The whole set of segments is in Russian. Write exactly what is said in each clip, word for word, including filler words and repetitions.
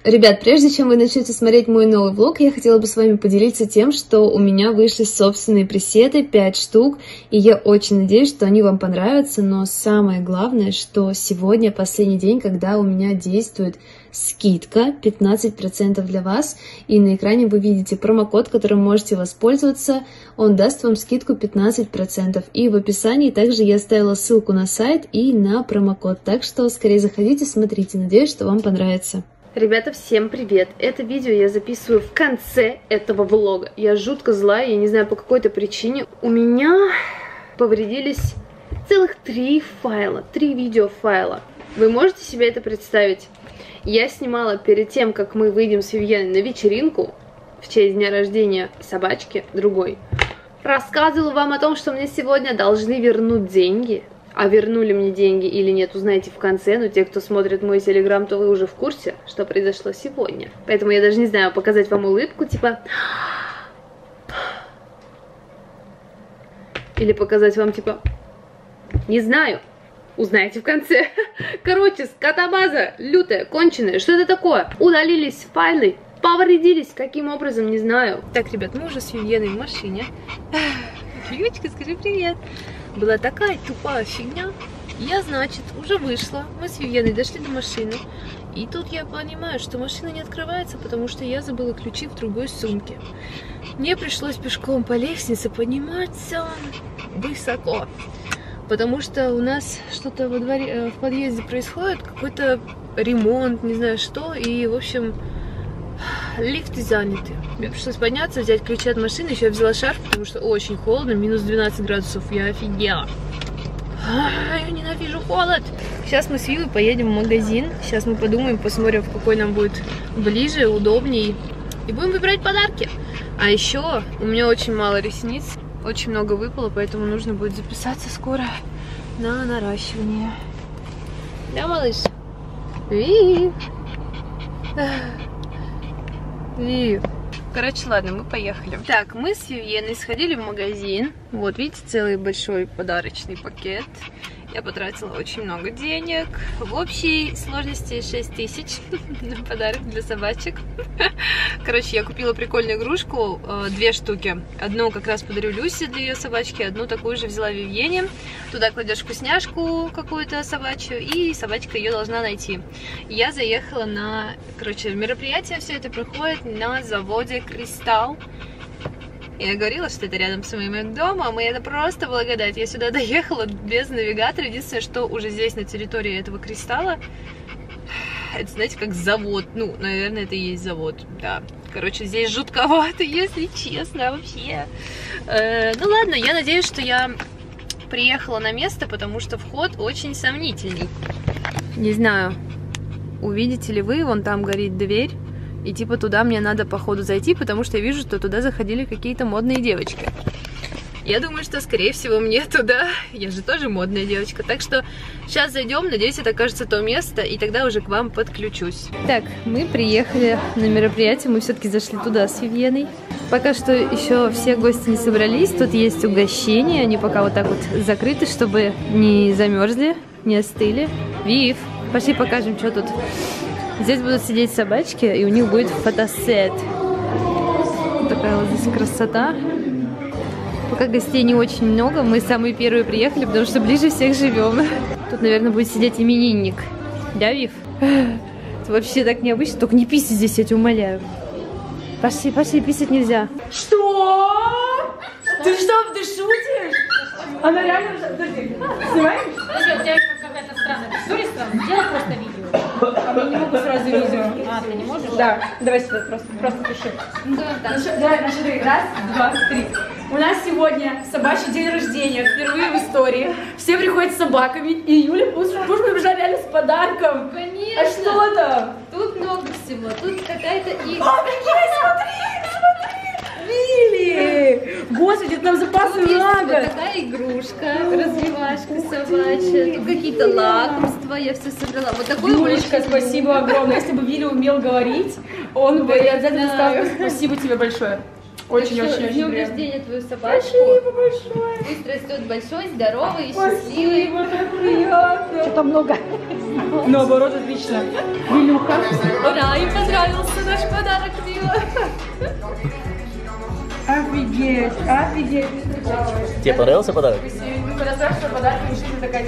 Ребят, прежде чем вы начнете смотреть мой новый влог, я хотела бы с вами поделиться тем, что у меня вышли собственные пресеты, пять штук, и я очень надеюсь, что они вам понравятся, но самое главное, что сегодня последний день, когда у меня действует скидка пятнадцать процентов для вас, и на экране вы видите промокод, которым можете воспользоваться, он даст вам скидку пятнадцать процентов, и в описании также я оставила ссылку на сайт и на промокод, так что скорее заходите, смотрите, надеюсь, что вам понравится. Ребята, всем привет! Это видео я записываю в конце этого влога. Я жутко злая, я не знаю по какой-то причине. У меня повредились целых три файла, три видеофайла. Вы можете себе это представить? Я снимала перед тем, как мы выйдем с Вивьеной на вечеринку в честь дня рождения собачки другой. Рассказывала вам о том, что мне сегодня должны вернуть деньги. А вернули мне деньги или нет, узнаете в конце. Но те, кто смотрит мой телеграм, то вы уже в курсе, что произошло сегодня. Поэтому я даже не знаю, показать вам улыбку, типа... Или показать вам, типа... Не знаю. Узнаете в конце. Короче, скотобаза лютая, конченая. Что это такое? Удалились файлы, повредились. Каким образом, не знаю. Так, ребят, мы уже с Вивьеной в машине. Вивочка, скажи привет. Была такая тупая фигня. Я, значит, уже вышла. Мы с Вивьеной дошли до машины. И тут я понимаю, что машина не открывается, потому что я забыла ключи в другой сумке. Мне пришлось пешком по лестнице подниматься высоко. Потому что у нас что-то во дворе, в подъезде происходит. Какой-то ремонт, не знаю что. И, в общем, лифты заняты. Мне пришлось подняться, взять ключи от машины. Еще я взяла шарф, потому что очень холодно. Минус двенадцать градусов. Я офигела. Я ненавижу холод. Сейчас мы с Вивой поедем в магазин. Сейчас мы подумаем, посмотрим, в какой нам будет ближе, удобней. И будем выбирать подарки. А еще у меня очень мало ресниц. Очень много выпало, поэтому нужно будет записаться скоро на наращивание. Да, малыш? Вив. Вив. Короче, ладно, мы поехали. Так, мы с Вивьеной сходили в магазин. Вот, видите, целый большой подарочный пакет. Я потратила очень много денег. В общей сложности шесть тысяч на подарок для собачек. Короче, я купила прикольную игрушку, две штуки. Одну как раз подарю Люсе для ее собачки, одну такую же взяла Вивьене. Туда кладешь вкусняшку какую-то собачью, и собачка ее должна найти. Я заехала на, короче, мероприятие, все это проходит на заводе Кристалл. Я говорила, что это рядом с моим домом, и это просто благодать. Я сюда доехала без навигатора. Единственное, что уже здесь, на территории этого Кристалла, это, знаете, как завод. Ну, наверное, это и есть завод, да. Короче, здесь жутковато, если честно, вообще. Э, ну ладно, я надеюсь, что я приехала на место, потому что вход очень сомнительный. Не знаю, увидите ли вы, вон там горит дверь. И типа туда мне надо походу зайти, потому что я вижу, что туда заходили какие-то модные девочки. Я думаю, что скорее всего мне туда. Я же тоже модная девочка. Так что сейчас зайдем, надеюсь, это окажется то место, и тогда уже к вам подключусь. Так, мы приехали на мероприятие, мы все-таки зашли туда с Вивьеной. Пока что еще все гости не собрались, тут есть угощения, они пока вот так вот закрыты, чтобы не замерзли, не остыли. Вив, пошли покажем, что тут. Здесь будут сидеть собачки, и у них будет фотосет. Такая вот здесь красота. Пока гостей не очень много, мы самые первые приехали, потому что ближе всех живем. Тут, наверное, будет сидеть именинник. Да, Вив? Это вообще так необычно. Только не писай здесь, я тебя умоляю. Пошли, пошли, писать нельзя. Что? Ты что, ты шутишь? Она реально... Подожди, снимаешь? Подожди, у тебя какая-то странная история странная. Делай просто видео. А я не могу сразу видео. А, ты не можешь? Да, давай сюда, просто, просто пиши. Да, да. Давай, на счет раз, два, три. У нас сегодня собачий день рождения, впервые в истории. Все приходят с собаками, и Юля Пуш прибежала реально с подарком. Конечно. А что там? Тут много всего. Тут какая-то игра. О, какие, смотри, смотри! Вилли! Господи, там запасы Тут есть на вот год. такая игрушка, развивашка собачья. Тут какие-то лакомства, я все собрала. Вот такой Юлечка, спасибо огромное. Если бы Вилли умел говорить, он бы обязательно сказал спасибо тебе большое. Очень-очень-очень Днем приятно. рождения твою собачку. Спасибо большое. Пусть растет большой, здоровый и счастливый. Спасибо, так приятно. Что-то много. Наоборот, отлично. Вилюха. Ура, и поздравляю. понравился наш подарок, Вива. Офигеть, офигеть. Тебе понравился подарок? Когда спрашиваю подарок, решили такая,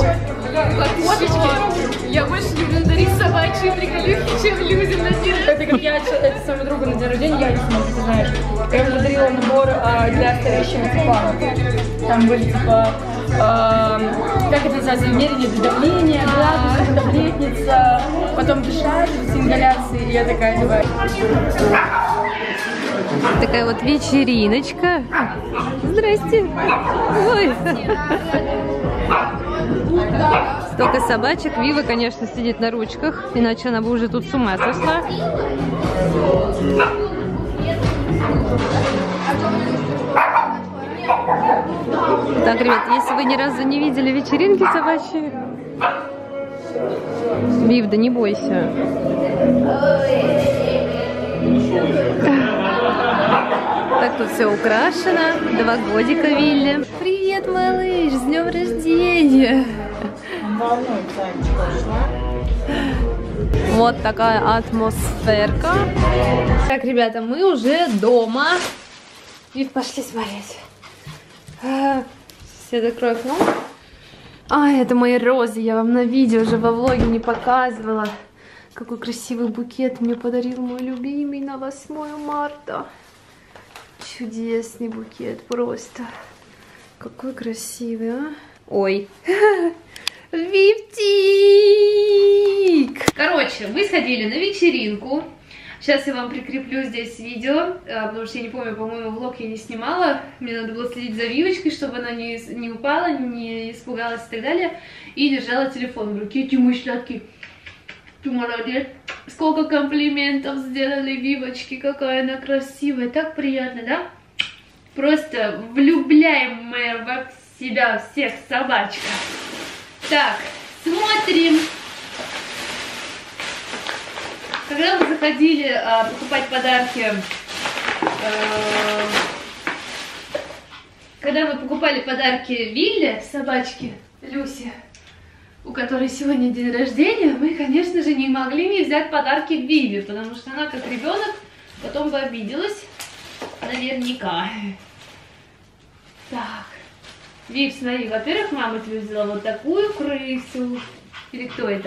Фоточки. Я больше люблю дарить собачьи приколюхи, чем людям на день рождения. это как я это своему другу на день рождения, я не смогу, ты знаешь. Я ему подарила набор а, для стареющего типа. Там были типа, а, как это называется, мерение давления, градус, таблетница, потом дышать, с ингаляцией. И я такая, давай. Такая вот вечериночка. Здрасте. Ой. Столько собачек. Вива, конечно, сидит на ручках, иначе она бы уже тут с ума сошла. Так, ребят, если вы ни разу не видели вечеринки собачьи, Вив, да не бойся. Так тут все украшено. Два годика Вилли. Привет, малыш, с днем рождения. Вот такая атмосферка. Так, ребята, мы уже дома. И пошли смотреть. Все закрою окно. А, это мои розы. Я вам на видео уже во влоге не показывала. Какой красивый букет мне подарил мой любимый на восьмое марта. Чудесный букет просто. Какой красивый, а? Ой. Вивтик! Короче, мы сходили на вечеринку. Сейчас я вам прикреплю здесь видео, потому что я не помню, по-моему, влог я не снимала. Мне надо было следить за Вивочкой, чтобы она не, не упала, не испугалась и так далее. И держала телефон в руке. Эти мышляки. Ты молодец. Сколько комплиментов сделали Вивочке, какая она красивая. Так приятно, да? Просто влюбляемая во себя всех собачка. Так, смотрим. Когда мы заходили а, покупать подарки, а, когда мы покупали подарки Вилле, собачке Люси, у которой сегодня день рождения, мы, конечно же, не могли не взять подарки Виве, потому что она, как ребенок, потом бы обиделась, наверняка. Так, Вив, смотри, во-первых, мама тебе взяла вот такую крысу. Или кто это?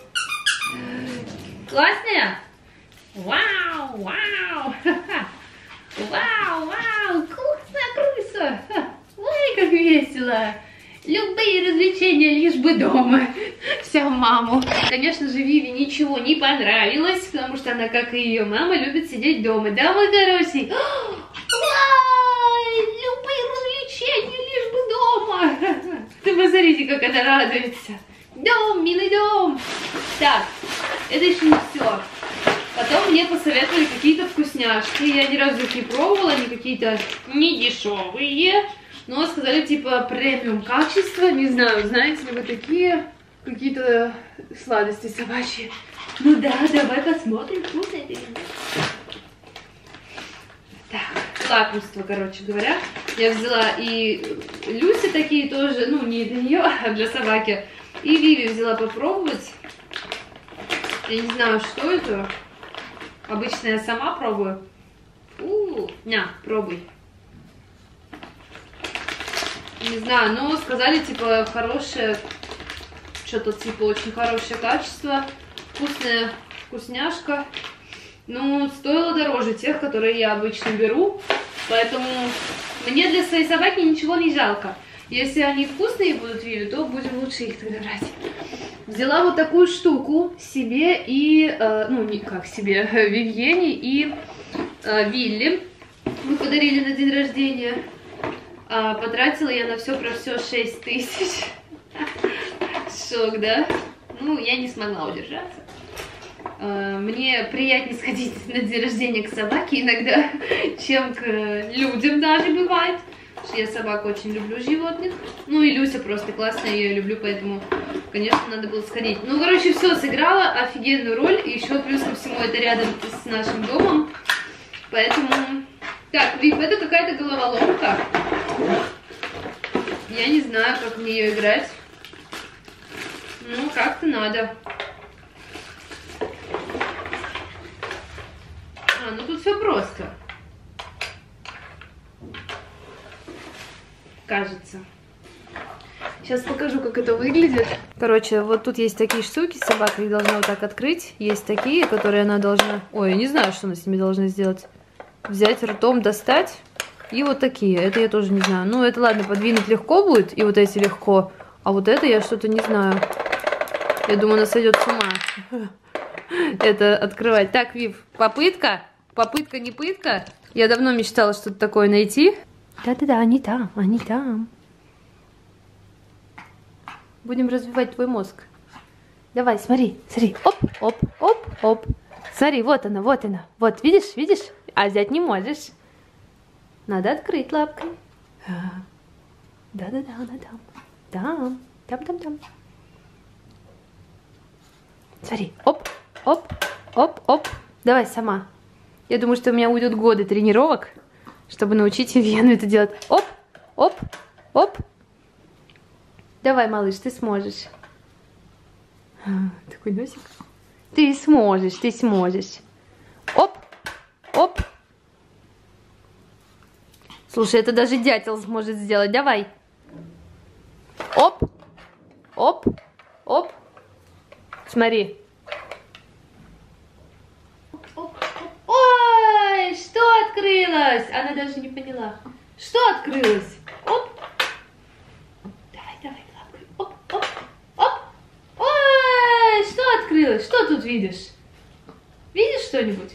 Классная? Вау, вау! Вау, вау! Классная крыса! Ой, как весело! Любые развлечения, лишь бы дома. Вся маму. Конечно же, Виве ничего не понравилось, потому что она, как и ее мама, любит сидеть дома. Да, мой хороший? Ой, любые развлечения, лишь бы дома. Ты посмотрите, как она радуется. Дом, милый дом. Так, это еще не все. Потом мне посоветовали какие-то вкусняшки. Я ни разу их не пробовала, они какие-то не дешевые. Но сказали, типа, премиум качества. Не знаю, знаете ли вы такие какие-то сладости собачьи? Ну да, давай посмотрим, вкусно это или нет. Так, лакомство, короче говоря. Я взяла и Люси такие тоже, ну не для нее, а для собаки. И Виви взяла попробовать. Я не знаю, что это. Обычно я сама пробую. У-у-у. На, пробуй. Не знаю, но сказали, типа, хорошее, что-то, типа, очень хорошее качество, вкусная вкусняшка. Ну, стоило дороже тех, которые я обычно беру, поэтому мне для своей собаки ничего не жалко. Если они вкусные будут, Виви, то будем лучше их тогда брать. Взяла вот такую штуку себе и, э, ну, не как себе, Вивьене и э, Вилли. Мы подарили на день рождения. А, потратила я на все про все шесть тысяч. Шок, да? Ну, я не смогла удержаться. А, мне приятнее сходить на день рождения к собаке иногда, чем к людям даже бывает. Потому что я собаку очень люблю, животных. Ну и Люся просто классная, я ее люблю, поэтому, конечно, надо было сходить. Ну, короче, все сыграла офигенную роль. И еще плюс ко всему это рядом с нашим домом. Поэтому... Так, Вив, это какая-то головоломка. Я не знаю, как в нее играть. Ну, как-то надо. все просто. Кажется. Сейчас покажу, как это выглядит. Короче, вот тут есть такие штуки, собака их должна вот так открыть. Есть такие, которые она должна... Ой, я не знаю, что она с ними должна сделать. Взять ртом, достать. И вот такие. Это я тоже не знаю. Ну, это ладно, подвинуть легко будет. И вот эти легко. А вот это я что-то не знаю. Я думаю, она сойдет с ума. Это открывать. Так, Вив, попытка. Попытка, не пытка. Я давно мечтала что-то такое найти. Да-да-да, они там, они там. Будем развивать твой мозг. Давай, смотри, смотри. Оп, оп, оп, оп. Смотри, вот она, вот она. Вот, видишь, видишь? А взять не можешь. Надо открыть лапкой. Да-да-да, она там. Там, там, там, там. Смотри, оп, оп, оп, оп. Давай сама. Я думаю, что у меня уйдут годы тренировок, чтобы научить Вивьену это делать. Оп, оп, оп. Давай, малыш, ты сможешь. Такой носик. Ты сможешь, ты сможешь. Оп, оп. Слушай, это даже дятел сможет сделать. Давай. Оп, оп, оп. Смотри. Ой, что открылось? Она даже не поняла. Что открылось? Оп. Давай, давай, лапкой. Оп, оп, оп. Ой, что открылось? Что тут видишь? Видишь что-нибудь?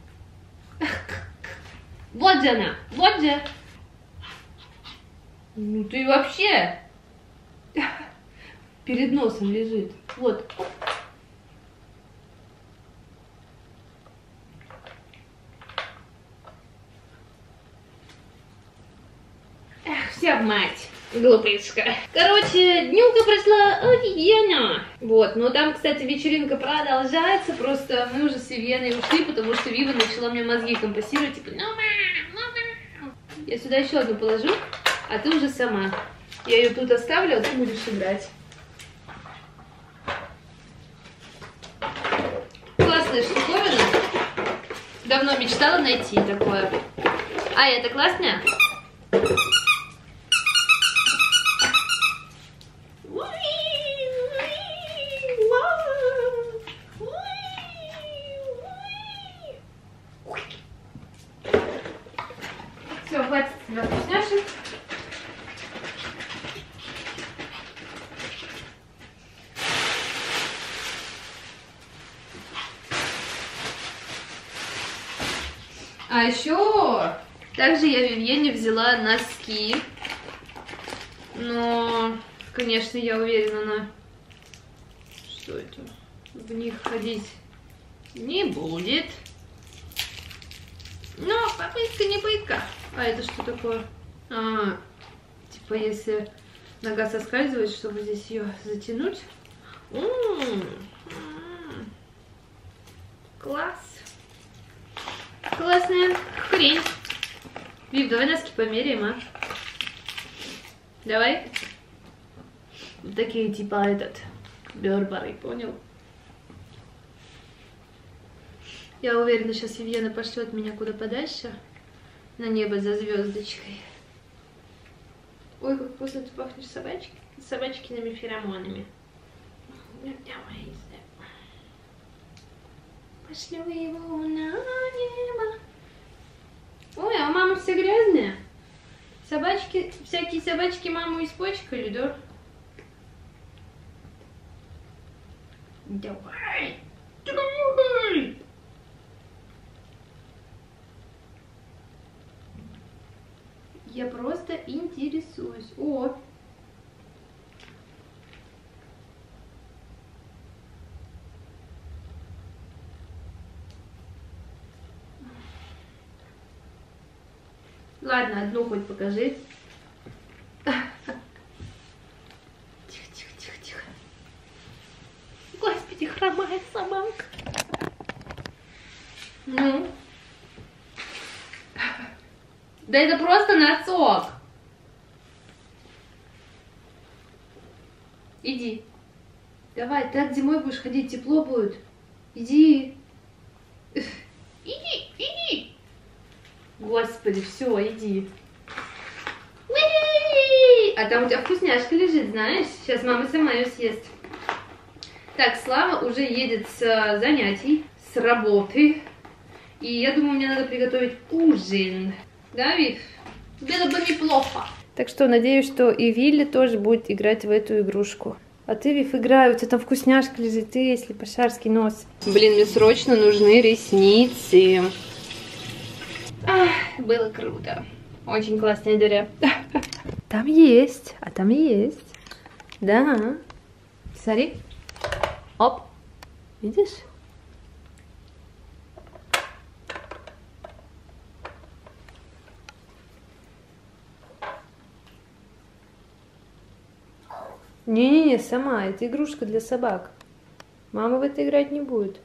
Вот же она, вот же. Ну ты вообще перед носом лежит. Вот. Эх, вся мать. Глупышка. Короче, днюха прошла офигенно. Вот, но там, кстати, вечеринка продолжается. Просто мы уже с Вивьеной ушли, потому что Вива начала мне мозги компостировать. Типа, ну, мам, ну, мам. Я сюда еще одну положу, а ты уже сама. Я ее тут оставлю, а ты будешь играть. Классная штуковина. Давно мечтала найти такое. А, это классная? Все, хватит тебя вкусняшек. А еще также я Вивьене взяла носки. Но, конечно, я уверена, она что это в них ходить не будет. Но попытка не пытка. А это что такое? А, типа если нога соскальзывает, чтобы здесь ее затянуть. М-м-м. Класс. Классная хрень. Вив, давай носки померяем, а? Давай. Вот такие типа этот Бербары, понял? Я уверена, сейчас Вивьена пошлет меня куда подальше. На небо за звездочкой. Ой, как вкусно ты пахнешь собачки, собачкиными феромонами. Давай. Пошлю его на небо. Ой, а мама вся грязная. Собачки, всякие собачки маму испачкали, да? Давай. Давай. Я просто интересуюсь. О! Ладно, одну хоть покажи. Тихо, тихо, тихо, тихо. Господи, хромает собака. Ну. Да это просто носок. Иди. Давай, так зимой будешь ходить, тепло будет. Иди. Иди, иди. Господи, все, иди. Уи! А там у тебя вкусняшка лежит, знаешь? Сейчас мама сама ее съест. Так, Слава уже едет с занятий, с работы. И я думаю, мне надо приготовить ужин. Да, Вив? Было бы неплохо. Так что надеюсь, что и Вилли тоже будет играть в эту игрушку. А ты, Вив, играй, у тебя там вкусняшка лежит, ты, если пошарский нос. Блин, мне срочно нужны ресницы. Ах, было круто. Очень классная дыря. Там есть, а там есть. Да. Смотри. Оп. Видишь? Не-не-не, сама, это игрушка для собак. Мама в это играть не будет.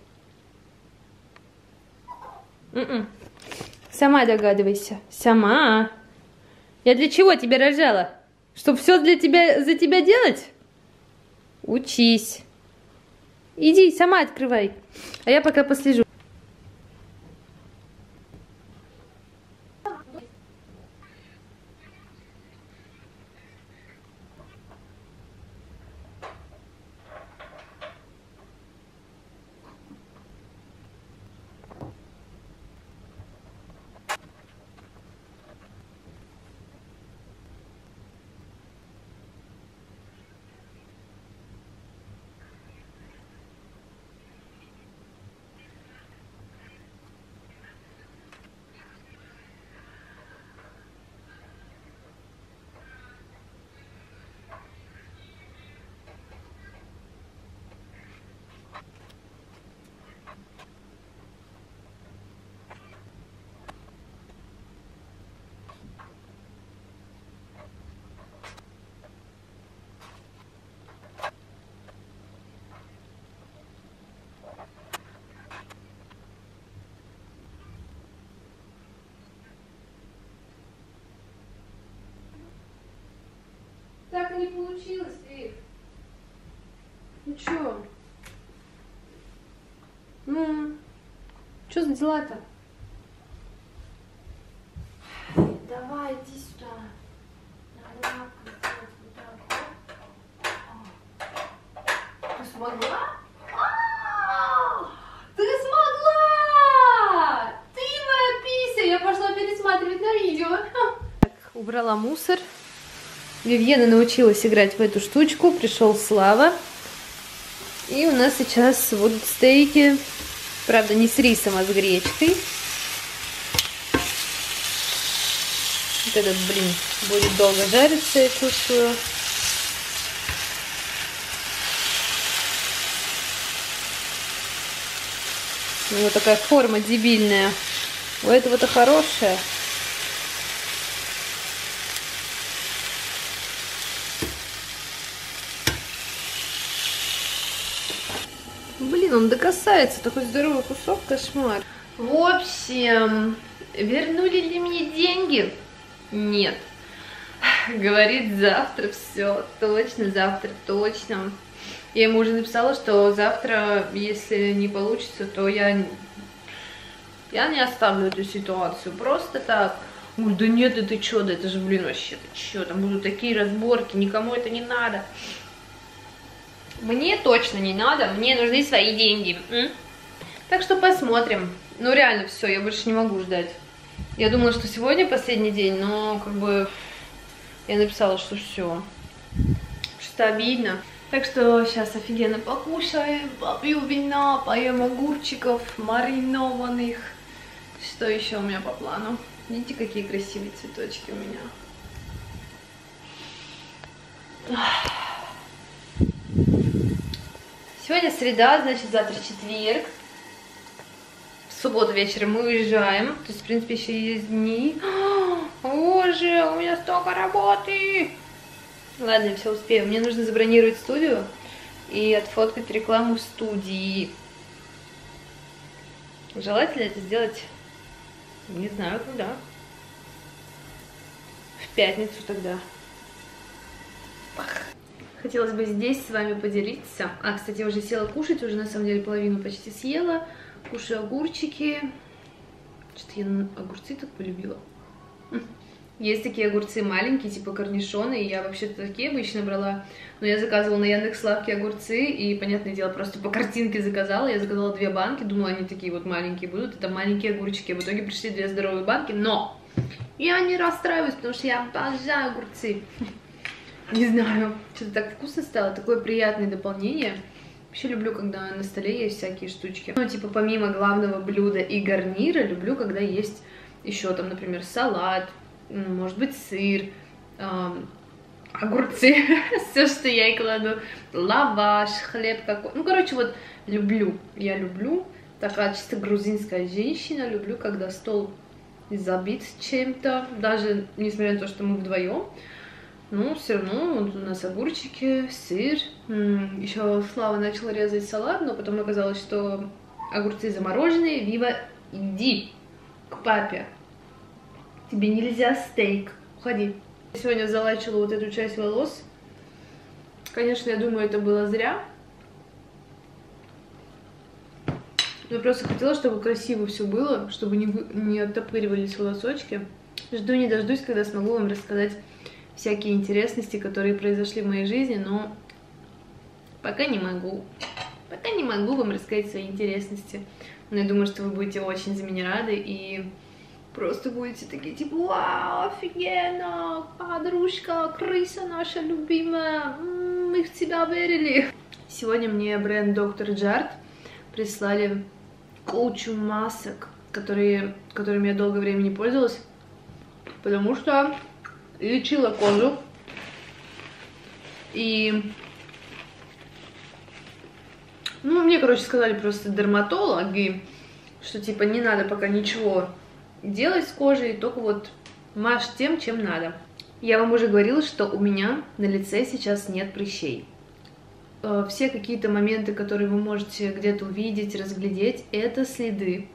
М-м. Сама догадывайся. Сама. Я для чего тебя рожала? Чтоб все для тебя, за тебя делать? Учись. Иди, сама открывай. А я пока послежу. Так и не получилось, Вив. Ну чё? Ну, чё за дела-то? Давай, иди сюда. Надо лапку сделать вот так. Ты смогла? А-а-а! Ты смогла! Ты моя пися! Я пошла пересматривать на видео. Так, убрала мусор. Вивьена научилась играть в эту штучку, пришел Слава. И у нас сейчас будут стейки, правда не с рисом, а с гречкой. Вот этот, блин, будет долго жариться, я чувствую. У него такая форма дебильная. У этого-то хорошая. Блин, он докасается, такой здоровый кусок, кошмар. В общем, вернули ли мне деньги? Нет. Говорит, завтра все, точно, завтра точно. Я ему уже написала, что завтра, если не получится, то я, я не оставлю эту ситуацию. Просто так. Ой, да нет, да ты чё, да это же, блин, вообще, ты чё, там будут такие разборки, никому это не надо. Мне точно не надо, мне нужны свои деньги. М? Так что посмотрим. Ну реально все, я больше не могу ждать. Я думала, что сегодня последний день, но как бы я написала, что все. Что обидно. Так что сейчас офигенно покушаем, попью вина, поем огурчиков маринованных. Что еще у меня по плану? Видите, какие красивые цветочки у меня. Сегодня среда, значит, завтра четверг. В субботу вечером мы уезжаем. То есть, в принципе, еще есть дни. Боже, у меня столько работы. Ладно, я все успею. Мне нужно забронировать студию и отфоткать рекламу студии. Желательно это сделать, не знаю, когда. В пятницу тогда. Хотелось бы здесь с вами поделиться. А, кстати, я уже села кушать, уже на самом деле половину почти съела. Кушаю огурчики. Что-то я огурцы так полюбила. Есть такие огурцы маленькие, типа корнишоны, и я вообще-то такие обычно брала, но я заказывала на Яндекс.Лавке огурцы, и, понятное дело, просто по картинке заказала, я заказала две банки, думала, они такие вот маленькие будут, это маленькие огурчики, в итоге пришли две здоровые банки, но я не расстраиваюсь, потому что я обожаю огурцы. Не знаю, что-то так вкусно стало, такое приятное дополнение. Вообще люблю, когда на столе есть всякие штучки. Ну, типа, помимо главного блюда и гарнира, люблю, когда есть еще там, например, салат, может быть, сыр, эм, огурцы, все, что я и кладу, лаваш, хлеб какой. Ну, короче, вот люблю, я люблю, такая чисто грузинская женщина, люблю, когда стол забит чем-то, даже несмотря на то, что мы вдвоем, но все равно вот у нас огурчики, сыр. Еще Слава начала резать салат, но потом оказалось, что огурцы замороженные. Вива, иди к папе. Тебе нельзя стейк. Уходи. Сегодня залачила вот эту часть волос. Конечно, я думаю, это было зря. Я просто хотела, чтобы красиво все было, чтобы не, вы... не оттопыривались волосочки. Жду не дождусь, когда смогу вам рассказать всякие интересности, которые произошли в моей жизни, но пока не могу. Пока не могу вам рассказать свои интересности. Но я думаю, что вы будете очень за меня рады и просто будете такие, типа, вау, офигенно, подружка, крыса наша любимая, мы в тебя верили. Сегодня мне бренд доктор Джарт прислали кучу масок, которые, которыми я долгое время не пользовалась, потому что лечила кожу. И, ну, мне, короче, сказали просто дерматологи, что, типа, не надо пока ничего делать с кожей, только вот мажь тем, чем надо. Я вам уже говорила, что у меня на лице сейчас нет прыщей. Все какие-то моменты, которые вы можете где-то увидеть, разглядеть, это следы.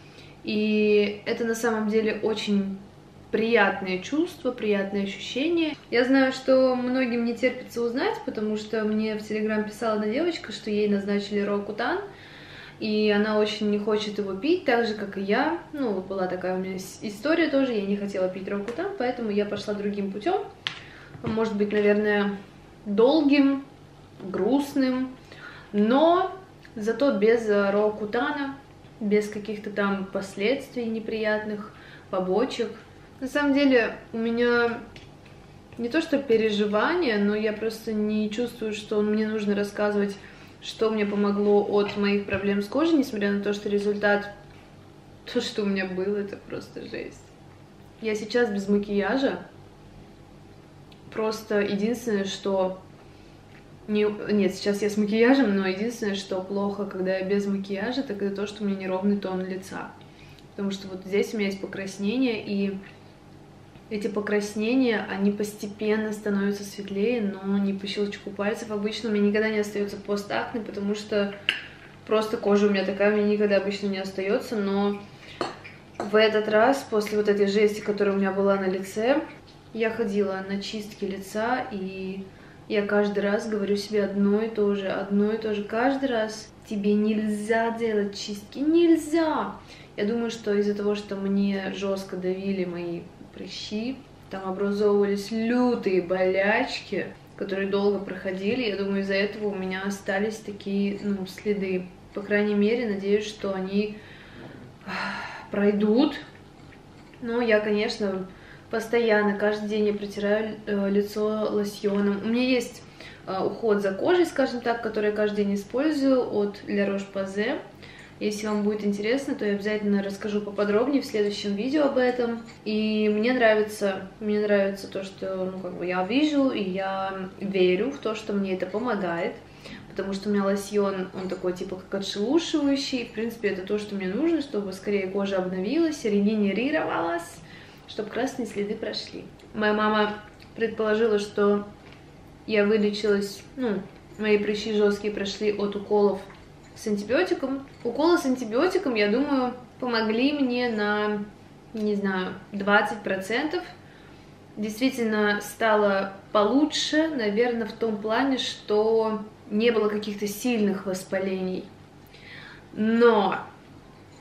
И это на самом деле очень приятное чувство, приятное ощущение. Я знаю, что многим не терпится узнать, потому что мне в Телеграм писала одна девочка, что ей назначили Рокутан, и она очень не хочет его пить, так же, как и я. Ну, была такая у меня история тоже, я не хотела пить Рокутан, поэтому я пошла другим путем. Может быть, наверное, долгим, грустным, но зато без Рокутана, без каких-то там последствий неприятных, побочек. На самом деле у меня не то что переживания, но я просто не чувствую, что мне нужно рассказывать, что мне помогло от моих проблем с кожей, несмотря на то, что результат, то, что у меня было, это просто жесть. Я сейчас без макияжа, просто единственное, что... Не... Нет, сейчас я с макияжем, но единственное, что плохо, когда я без макияжа, так это то, что у меня неровный тон лица. Потому что вот здесь у меня есть покраснение, и эти покраснения, они постепенно становятся светлее, но не по щелчку пальцев. Обычно у меня никогда не остается постакне, потому что просто кожа у меня такая, у меня никогда обычно не остается. Но в этот раз, после вот этой жести, которая у меня была на лице, я ходила на чистки лица, и я каждый раз говорю себе одно и то же, одно и то же. Каждый раз тебе нельзя делать чистки, нельзя. Я думаю, что из-за того, что мне жестко давили мои прыщи, там образовывались лютые болячки, которые долго проходили. Я думаю, из-за этого у меня остались такие, ну, следы. По крайней мере, надеюсь, что они пройдут. Но я, конечно, постоянно, каждый день я протираю э, лицо лосьоном. У меня есть э, уход за кожей, скажем так, который я каждый день использую от La Roche-Posay. Если вам будет интересно, то я обязательно расскажу поподробнее в следующем видео об этом. И мне нравится, мне нравится то, что, ну, как бы я вижу, и я верю в то, что мне это помогает. Потому что у меня лосьон, он такой, типа, как отшелушивающий. В принципе, это то, что мне нужно, чтобы скорее кожа обновилась, регенерировалась, чтобы красные следы прошли. Моя мама предположила, что я вылечилась, ну, мои прыщи жесткие прошли от уколов с антибиотиком. Уколы с антибиотиком, я думаю, помогли мне на, не знаю, двадцать процентов. Действительно стало получше, наверное, в том плане, что не было каких-то сильных воспалений. Но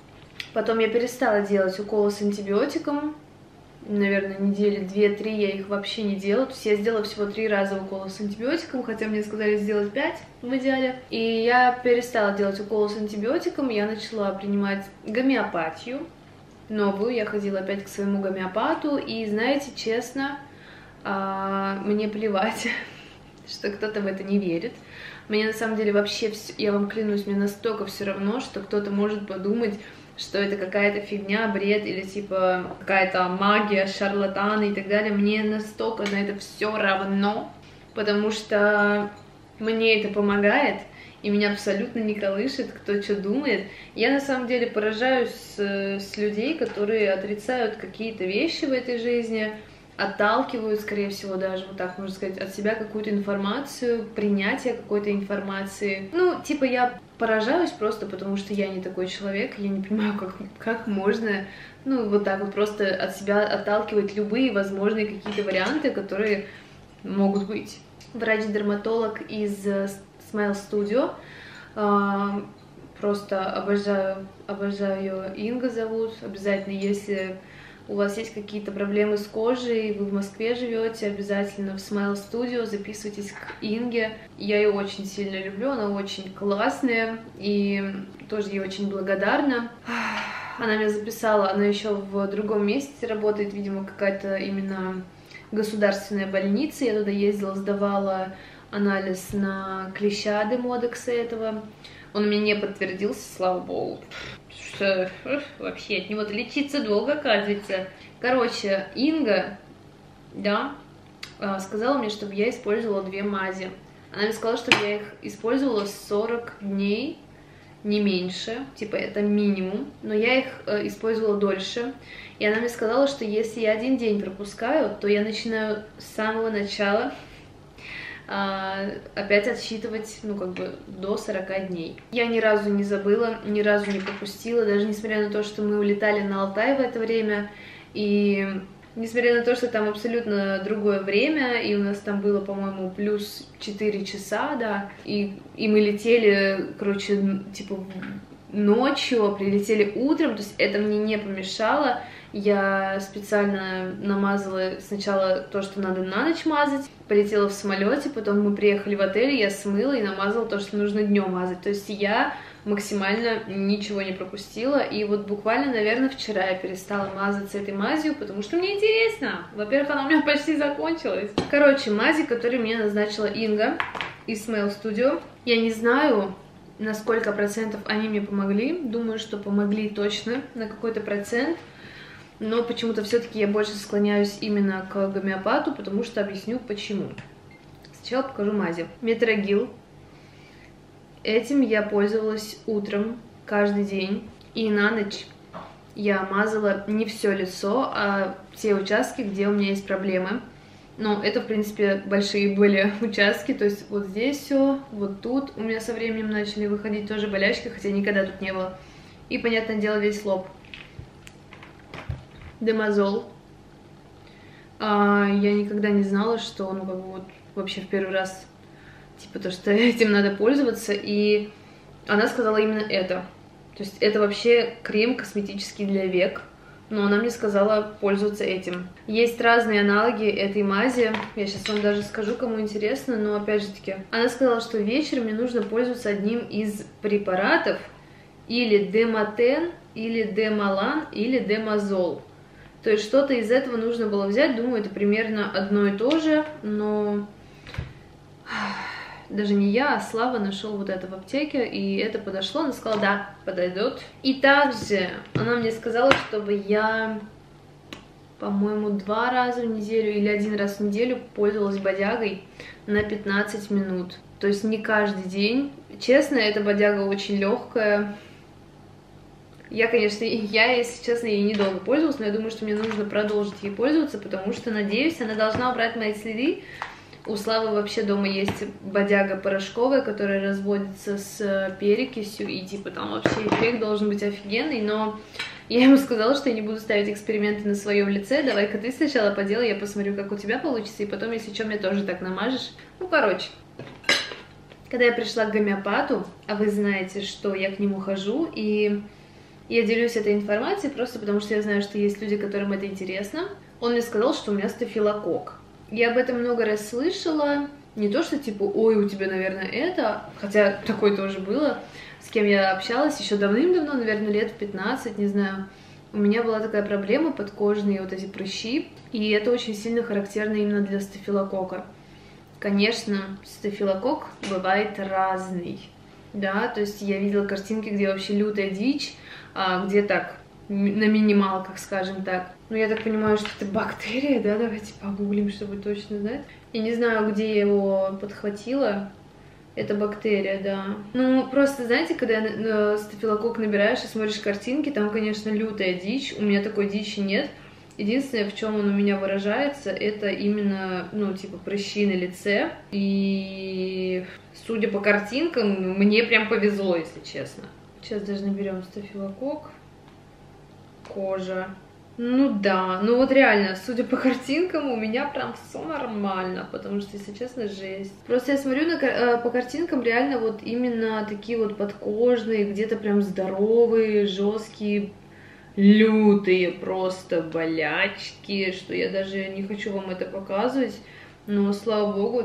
Потом я перестала делать уколы с антибиотиком. Наверное, недели две-три я их вообще не делала. То есть я сделала всего три раза уколы с антибиотиком, хотя мне сказали сделать пять в идеале. И я перестала делать уколы с антибиотиком, я начала принимать гомеопатию новую. Я ходила опять к своему гомеопату, и, знаете, честно, мне плевать, что кто-то в это не верит. Мне на самом деле вообще, я вам клянусь, мне настолько все равно, что кто-то может подумать, что это какая-то фигня, бред, или типа какая-то магия, шарлатаны и так далее. Мне настолько на это все равно, потому что мне это помогает, и меня абсолютно не колышет, кто что думает. Я на самом деле поражаюсь с, с людей, которые отрицают какие-то вещи в этой жизни, отталкивают, скорее всего, даже, вот так можно сказать, от себя какую-то информацию, принятие какой-то информации. Ну, типа, я поражаюсь просто, потому что я не такой человек, я не понимаю, как, как можно, ну, вот так вот просто от себя отталкивать любые возможные какие-то варианты, которые могут быть. Врач-дерматолог из Smile Studio, просто обожаю, обожаю ее, Инга зовут, обязательно, если у вас есть какие-то проблемы с кожей, вы в Москве живете, обязательно в Smile Studio записывайтесь к Инге. Я ее очень сильно люблю, она очень классная, и тоже ей очень благодарна. Она меня записала, она еще в другом месте работает, видимо, какая-то именно государственная больница. Я туда ездила, сдавала анализ на клеща демодекса этого. Он у меня не подтвердился, слава богу. Что вообще от него лечиться долго, оказывается. Короче, Инга, да, сказала мне, чтобы я использовала две мази. Она мне сказала, чтобы я их использовала сорок дней, не меньше, типа это минимум, но я их э, использовала дольше. И она мне сказала, что если я один день пропускаю, то я начинаю с самого начала опять отсчитывать, ну, как бы, до сорока дней. Я ни разу не забыла, ни разу не пропустила, даже несмотря на то, что мы улетали на Алтай в это время, и несмотря на то, что там абсолютно другое время, и у нас там было, по-моему, плюс четыре часа, да, и, и мы летели, короче, типа, ночью, а прилетели утром, то есть это мне не помешало. Я специально намазала сначала то, что надо на ночь мазать, полетела в самолете, потом мы приехали в отель, я смыла и намазала то, что нужно днем мазать. То есть я максимально ничего не пропустила, и вот буквально, наверное, вчера я перестала мазаться этой мазью, потому что мне интересно. Во-первых, она у меня почти закончилась. Короче, мази, которые мне назначила Инга из Smile Studio, я не знаю, на сколько процентов они мне помогли, думаю, что помогли точно на какой-то процент. Но почему-то все-таки я больше склоняюсь именно к гомеопату, потому что объясню почему. Сначала покажу мази. Метрогил. Этим я пользовалась утром каждый день. И на ночь я мазала не все лицо, а те участки, где у меня есть проблемы. Но это, в принципе, большие были участки. То есть вот здесь все, вот тут у меня со временем начали выходить тоже болячки, хотя никогда тут не было. И, понятное дело, весь лоб. Демазол. А, я никогда не знала, что, ну, как бы вот вообще в первый раз, типа, то, что этим надо пользоваться, и она сказала именно это. То есть это вообще крем косметический для век, но она мне сказала пользоваться этим. Есть разные аналоги этой мази, я сейчас вам даже скажу, кому интересно, но опять же таки, она сказала, что вечером мне нужно пользоваться одним из препаратов, или Демотен, или Демалан, или Демазол. То есть что-то из этого нужно было взять. Думаю, это примерно одно и то же, но даже не я, а Слава нашел вот это в аптеке, и это подошло. Она сказала, да, подойдет. И также она мне сказала, чтобы я, по-моему, два раза в неделю или один раз в неделю пользовалась бодягой на пятнадцать минут. То есть не каждый день. Честно, эта бодяга очень легкая. Я, конечно, я, если честно, ей недолго пользовалась, но я думаю, что мне нужно продолжить ей пользоваться, потому что, надеюсь, она должна убрать мои следы. У Славы вообще дома есть бодяга порошковая, которая разводится с перекисью, и типа там вообще эффект должен быть офигенный, но я ему сказала, что я не буду ставить эксперименты на своем лице, давай-ка ты сначала поделай, я посмотрю, как у тебя получится, и потом, если что, мне тоже так намажешь. Ну, короче. Когда я пришла к гомеопату, а вы знаете, что я к нему хожу, и Я делюсь этой информацией просто потому, что я знаю, что есть люди, которым это интересно. Он мне сказал, что у меня стафилококк. Я об этом много раз слышала. Не то, что типа, ой, у тебя, наверное, это. Хотя такое тоже было. С кем я общалась еще давным-давно, наверное, лет в пятнадцать, не знаю. У меня была такая проблема, подкожные вот эти прыщи. И это очень сильно характерно именно для стафилококка. Конечно, стафилококк бывает разный. Да, то есть я видела картинки, где вообще лютая дичь, а, где так, на минималках, скажем так. Но я так понимаю, что это бактерия, да? Давайте погуглим, чтобы точно знать. Я не знаю, где я его подхватила. Это бактерия, да. Ну, просто, знаете, когда стафилококк набираешь и смотришь картинки, там, конечно, лютая дичь. У меня такой дичи нет. Единственное, в чем он у меня выражается, это именно, ну, типа, прыщи на лице. И, судя по картинкам, мне прям повезло, если честно. Сейчас даже наберем стафилококк. Кожа. Ну да, ну вот реально, судя по картинкам, у меня прям все нормально, потому что, если честно, жесть. Просто я смотрю на, по картинкам, реально вот именно такие вот подкожные, где-то прям здоровые, жесткие, лютые просто болячки, что я даже не хочу вам это показывать, но, слава богу,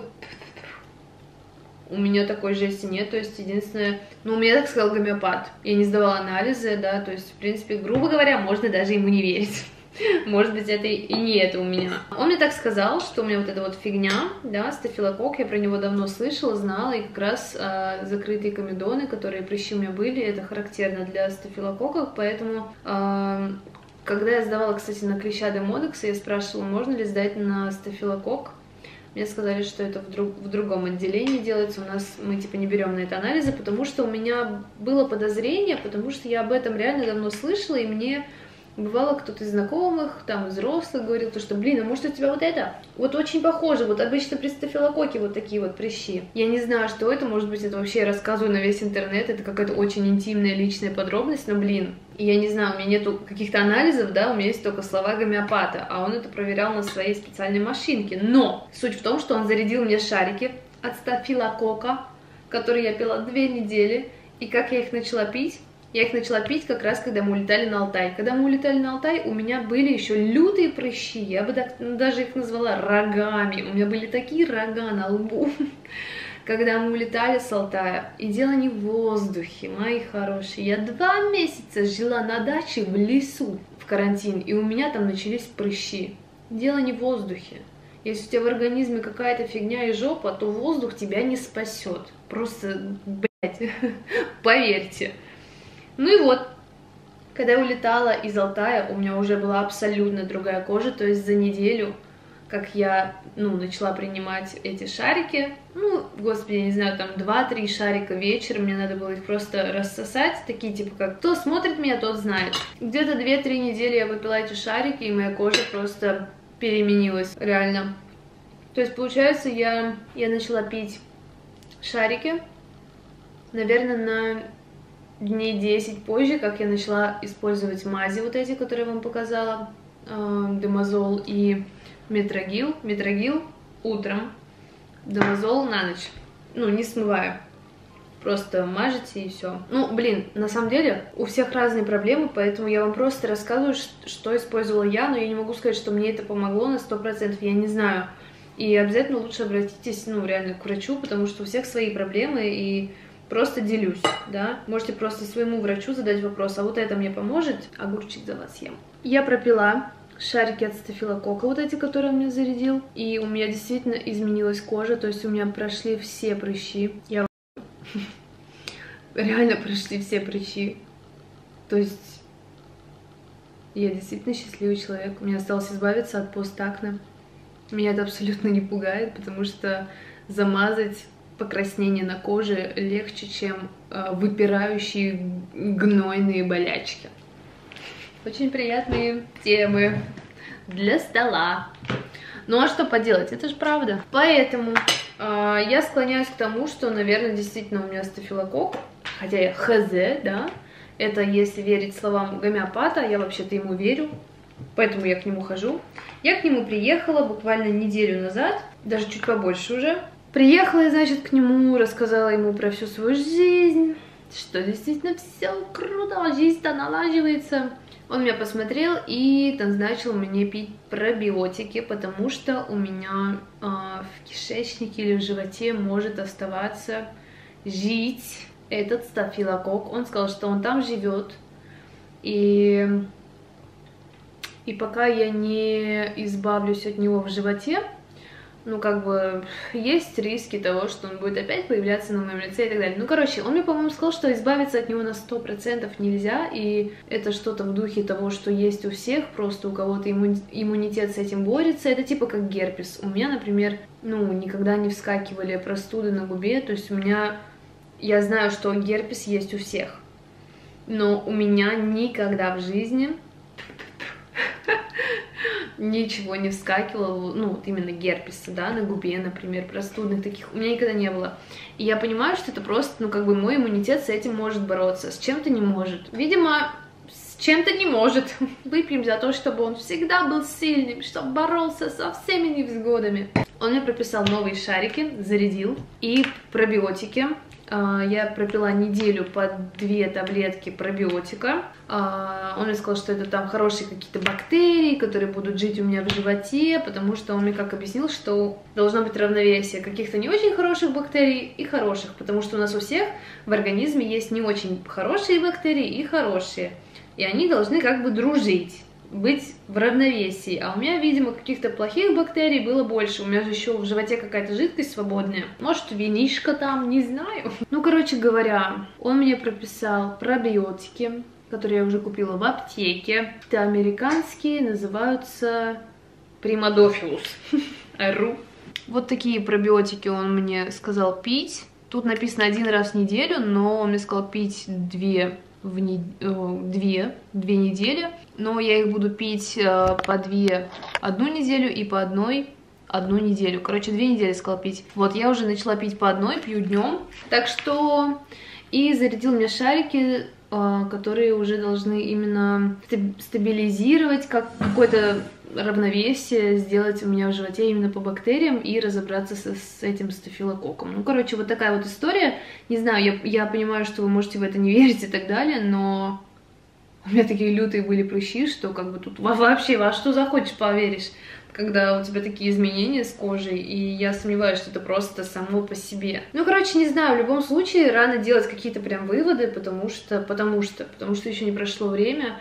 у меня такой жести нет, то есть единственное, ну, у меня так сказал гомеопат, я не сдавала анализы, да, то есть, в принципе, грубо говоря, можно даже ему не верить. Может быть, это и не это у меня. Он мне так сказал, что у меня вот эта вот фигня, да, стафилококк, я про него давно слышала, знала, и как раз э, закрытые комедоны, которые прыщи у меня были, это характерно для стафилококков, поэтому, э, когда я сдавала, кстати, на клеща демодекса, я спрашивала, можно ли сдать на стафилококк. Мне сказали, что это в, друг, в другом отделении делается, у нас мы типа не берем на это анализы, потому что у меня было подозрение, потому что я об этом реально давно слышала, и мне бывало кто-то из знакомых, там, взрослых говорил, то, что, блин, а может у тебя вот это? Вот очень похоже, вот обычно при стафилококке вот такие вот прыщи. Я не знаю, что это, может быть, это вообще я рассказываю на весь интернет, это какая-то очень интимная личная подробность, но, блин, я не знаю, у меня нету каких-то анализов, да, у меня есть только слова гомеопата, а он это проверял на своей специальной машинке. Но суть в том, что он зарядил мне шарики от стафилококка, которые я пила две недели, и как я их начала пить? Я их начала пить как раз, когда мы улетали на Алтай. Когда мы улетали на Алтай, у меня были еще лютые прыщи, я бы так, ну, даже их назвала рогами, у меня были такие рога на лбу. Когда мы улетали с Алтая, и дело не в воздухе, мои хорошие, я два месяца жила на даче в лесу в карантин, и у меня там начались прыщи. Дело не в воздухе. Если у тебя в организме какая-то фигня и жопа, то воздух тебя не спасет. Просто, блядь, поверьте. Ну и вот, когда я улетала из Алтая, у меня уже была абсолютно другая кожа, то есть за неделю, как я, ну, начала принимать эти шарики, ну, господи, я не знаю, там два-три шарика вечером, мне надо было их просто рассосать, такие, типа, как, кто смотрит меня, тот знает. Где-то две-три недели я выпила эти шарики, и моя кожа просто переменилась, реально. То есть, получается, я, я начала пить шарики, наверное, на дней десять позже, как я начала использовать мази вот эти, которые я вам показала, э, демазол и метрогил. Метрогил утром, демазол на ночь. Ну, не смывая. Просто мажете и все. Ну, блин, на самом деле у всех разные проблемы, поэтому я вам просто рассказываю, что использовала я, но я не могу сказать, что мне это помогло на сто процентов, я не знаю. И обязательно лучше обратитесь, ну, реально к врачу, потому что у всех свои проблемы, и просто делюсь, да. Можете просто своему врачу задать вопрос, а вот это мне поможет, огурчик за вас съем. Я пропила шарики от стафилококка, вот эти, которые он мне зарядил, и у меня действительно изменилась кожа, то есть у меня прошли все прыщи. Я реально прошли все прыщи. То есть я действительно счастливый человек. Мне осталось избавиться от постакне. Меня это абсолютно не пугает, потому что замазать покраснение на коже легче, чем э, выпирающие гнойные болячки. Очень приятные темы для стола. Ну а что поделать, это же правда. Поэтому э, я склоняюсь к тому, что, наверное, действительно у меня стафилококк, хотя я хз, да, это если верить словам гомеопата, я вообще-то ему верю, поэтому я к нему хожу. Я к нему приехала буквально неделю назад, даже чуть побольше уже. Приехала я, значит, к нему, рассказала ему про всю свою жизнь, что действительно все круто, жизнь-то налаживается. Он меня посмотрел и назначил мне пить пробиотики, потому что у меня э, в кишечнике или в животе может оставаться жить этот стафилококк. Он сказал, что он там живет. И, и пока я не избавлюсь от него в животе, ну, как бы, есть риски того, что он будет опять появляться на моем лице и так далее. Ну, короче, он мне, по-моему, сказал, что избавиться от него на сто процентов нельзя, и это что-то в духе того, что есть у всех, просто у кого-то имму... иммунитет с этим борется. Это типа как герпес. У меня, например, ну, никогда не вскакивали простуды на губе, то есть у меня... Я знаю, что герпес есть у всех, но у меня никогда в жизни... ничего не вскакивало, ну, вот именно герпеса, да, на губе, например, простудных таких, у меня никогда не было. И я понимаю, что это просто, ну, как бы мой иммунитет с этим может бороться, с чем-то не может. Видимо, с чем-то не может. Выпьем за то, чтобы он всегда был сильным, чтобы боролся со всеми невзгодами. Он мне прописал новые шарики, зарядил, и пробиотики. Я пропила неделю по две таблетки пробиотика. Он мне сказал, что это там хорошие какие-то бактерии, которые будут жить у меня в животе, потому что он мне как объяснил, что должно быть равновесие каких-то не очень хороших бактерий и хороших, потому что у нас у всех в организме есть не очень хорошие бактерии и хорошие, и они должны как бы дружить, быть в равновесии. А у меня, видимо, каких-то плохих бактерий было больше. У меня же еще в животе какая-то жидкость свободная. Может, винишко там, не знаю. Ну, короче говоря, он мне прописал пробиотики, которые я уже купила в аптеке. Это американские, называются Примадофилус. Ру. Вот такие пробиотики он мне сказал пить. Тут написано один раз в неделю, но он мне сказал пить две в не... две, две недели, но я их буду пить э, по две одну неделю и по одной одну неделю. Короче, две недели сказал пить. Вот, я уже начала пить по одной, пью днем. Так что... И зарядил мне шарики, э, которые уже должны именно стабилизировать как какое-то равновесие, сделать у меня в животе именно по бактериям и разобраться со, с этим стафилококком. Ну, короче, вот такая вот история. Не знаю, я, я понимаю, что вы можете в это не верить и так далее, но у меня такие лютые были прыщи, что как бы тут вообще во что захочешь поверишь, когда у тебя такие изменения с кожей, и я сомневаюсь, что это просто само по себе. Ну, короче, не знаю, в любом случае рано делать какие-то прям выводы, потому что, потому что, потому что еще не прошло время.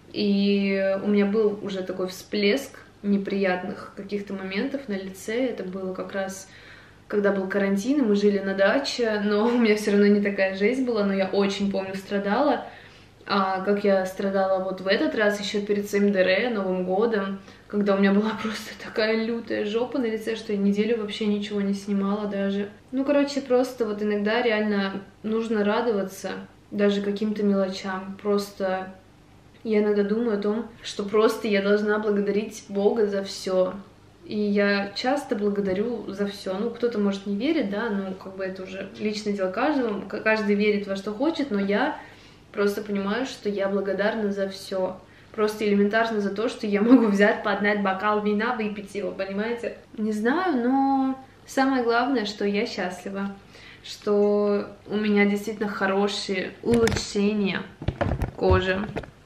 И у меня был уже такой всплеск неприятных каких-то моментов на лице. Это было как раз, когда был карантин, и мы жили на даче, но у меня все равно не такая жизнь была, но я очень помню, страдала. А как я страдала вот в этот раз, еще перед своим ДР, Новым годом, когда у меня была просто такая лютая жопа на лице, что я неделю вообще ничего не снимала даже. Ну, короче, просто вот иногда реально нужно радоваться даже каким-то мелочам, просто... Я иногда думаю о том, что просто я должна благодарить Бога за все. И я часто благодарю за все. Ну, кто-то может не верить, да, ну, как бы это уже личное дело каждого. Каждый верит во что хочет, но я просто понимаю, что я благодарна за все. Просто элементарно за то, что я могу взять, поднять бокал вина, выпить его, понимаете? Не знаю, но самое главное, что я счастлива, что у меня действительно хорошие улучшения кожи.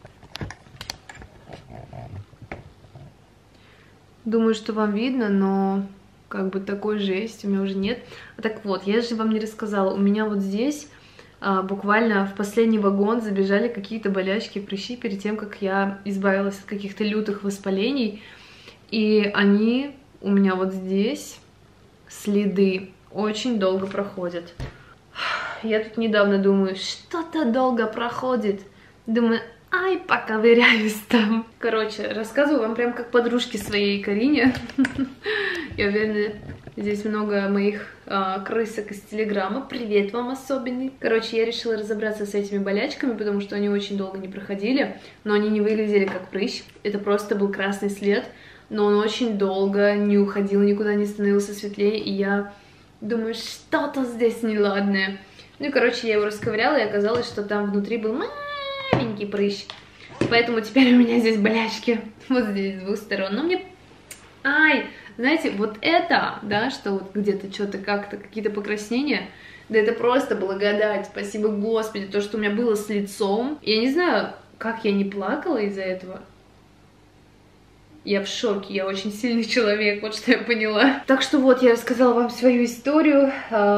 Думаю, что вам видно, но как бы такой жести у меня уже нет. А так вот, я же вам не рассказала, у меня вот здесь а, буквально в последний вагон забежали какие-то болячки, прыщи перед тем, как я избавилась от каких-то лютых воспалений. И они у меня вот здесь, следы, очень долго проходят. Я тут недавно думаю, что-то долго проходит. Думаю... Ай, поковыряюсь там. Короче, рассказываю вам прям как подружке своей Карине. Я уверена, здесь много моих а, крысок из Телеграма. Привет вам особенный. Короче, я решила разобраться с этими болячками, потому что они очень долго не проходили, но они не выглядели как прыщ. Это просто был красный след, но он очень долго не уходил, никуда не становился светлее, и я думаю, что-то здесь неладное. Ну и, короче, я его расковыряла, и оказалось, что там внутри был маленький прыщ. Поэтому теперь у меня здесь болячки вот здесь с двух сторон. Но мне... Ай! Знаете, вот это, да, что вот где-то что-то как-то, какие-то покраснения, Да это просто благодать, спасибо Господи, то, что у меня было с лицом. Я не знаю, как я не плакала из-за этого. Я в шоке, я очень сильный человек, вот что я поняла. Так что вот, я рассказала вам свою историю.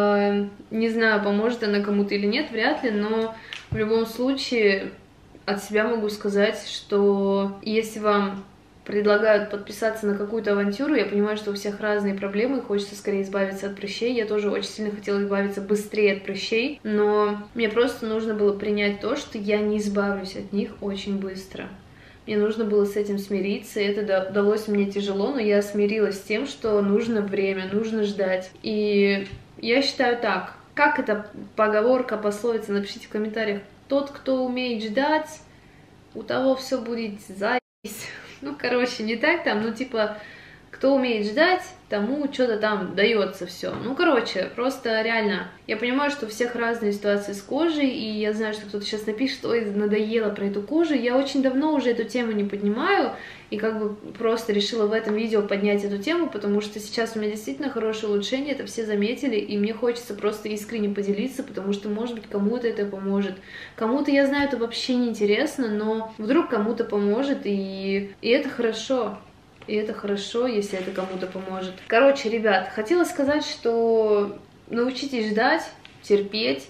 Не знаю, поможет она кому-то или нет, вряд ли, но в любом случае от себя могу сказать, что если вам предлагают подписаться на какую-то авантюру, я понимаю, что у всех разные проблемы, хочется скорее избавиться от прыщей. Я тоже очень сильно хотела избавиться быстрее от прыщей, но мне просто нужно было принять то, что я не избавлюсь от них очень быстро. Мне нужно было с этим смириться, и это далось мне тяжело, но я смирилась с тем, что нужно время, нужно ждать. И я считаю так, как эта поговорка, пословица, напишите в комментариях. Тот, кто умеет ждать, у того все будет заебись. Ну, короче, не так там, ну, типа, кто умеет ждать, тому что-то там дается все. Ну, короче, просто реально, я понимаю, что у всех разные ситуации с кожей, и я знаю, что кто-то сейчас напишет, ой, надоело про эту кожу. Я очень давно уже эту тему не поднимаю, и как бы просто решила в этом видео поднять эту тему, потому что сейчас у меня действительно хорошее улучшение, это все заметили, и мне хочется просто искренне поделиться, потому что, может быть, кому-то это поможет. Кому-то, я знаю, это вообще не интересно, но вдруг кому-то поможет, и, и это хорошо. И это хорошо, если это кому-то поможет. Короче, ребят, хотела сказать, что научитесь ждать, терпеть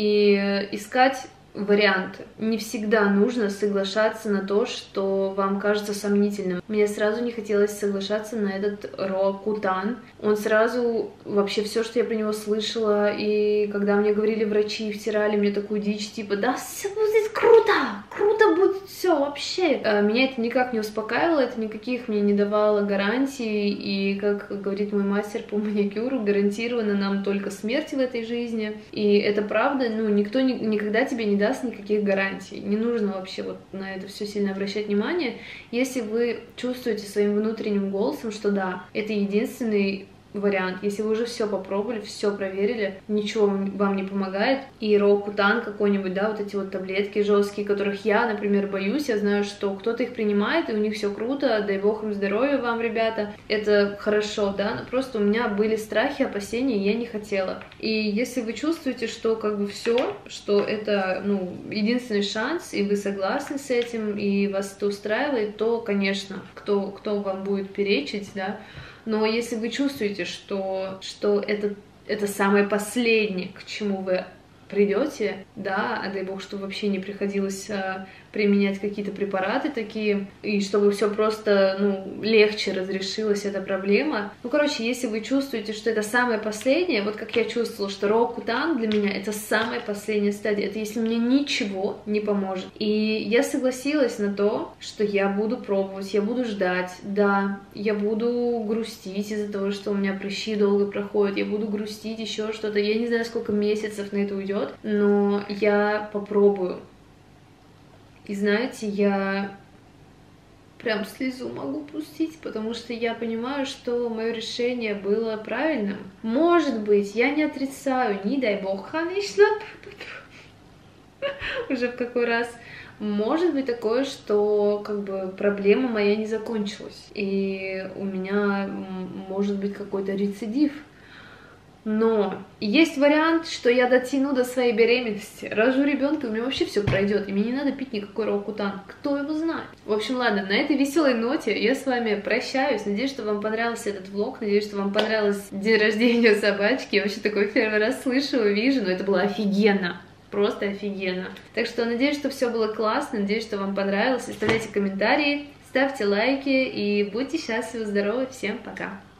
и искать варианты. Не всегда нужно соглашаться на то, что вам кажется сомнительным. Мне сразу не хотелось соглашаться на этот Роакутан. Он сразу, вообще все, что я про него слышала, и когда мне говорили врачи, втирали мне такую дичь, типа, да, все будет круто, круто будет все вообще. Меня это никак не успокаивало, это никаких мне не давало гарантий, и, как говорит мой мастер по маникюру, гарантированно нам только смерть в этой жизни. И это правда, ну, никто ни, никогда тебе не даст никаких гарантий. Не нужно вообще вот на это все сильно обращать внимание. Если вы чувствуете своим внутренним голосом, что да, это единственный вариант, если вы уже все попробовали, все проверили, ничего вам не помогает, и Роакутан какой-нибудь, да, вот эти вот таблетки жесткие, которых я, например, боюсь, я знаю, что кто-то их принимает, и у них все круто, дай бог им здоровья вам, ребята, это хорошо, да, но просто у меня были страхи, опасения, и я не хотела. И если вы чувствуете, что как бы все, что это, ну, единственный шанс, и вы согласны с этим, и вас это устраивает, то, конечно, кто, кто вам будет перечить, да. Но если вы чувствуете, что, что это, это самое последнее, к чему вы придете, да, а дай бог, чтобы вообще не приходилось а, применять какие-то препараты такие, и чтобы все просто, ну, легче разрешилась эта проблема. Ну, короче, если вы чувствуете, что это самое последнее, вот как я чувствовала, что Роакутан для меня это самая последняя стадия, это если мне ничего не поможет. И я согласилась на то, что я буду пробовать, я буду ждать, да, я буду грустить из-за того, что у меня прыщи долго проходят, я буду грустить еще что-то, я не знаю, сколько месяцев на это уйдет, но я попробую. И знаете, я прям слезу могу пустить, потому что я понимаю, что мое решение было правильным. Может быть, я не отрицаю, не дай бог, конечно, уже в какой раз. Может быть такое, что как бы проблема моя не закончилась, и у меня может быть какой-то рецидив. Но есть вариант, что я дотяну до своей беременности, рожу ребенка, и у меня вообще все пройдет, и мне не надо пить никакой Роакутан. Кто его знает? В общем, ладно, на этой веселой ноте я с вами прощаюсь. Надеюсь, что вам понравился этот влог, надеюсь, что вам понравился день рождения собачки. Я вообще такой первый раз слышу, вижу, но это было офигенно. Просто офигенно. Так что надеюсь, что все было классно, надеюсь, что вам понравилось. Оставляйте комментарии, ставьте лайки и будьте счастливы, здоровы. Всем пока!